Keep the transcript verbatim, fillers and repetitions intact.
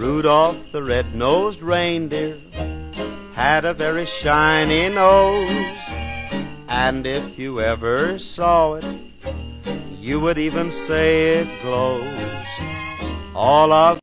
Rudolph the red-nosed reindeer had a very shiny nose, and if you ever saw it, you would even say it glows. All of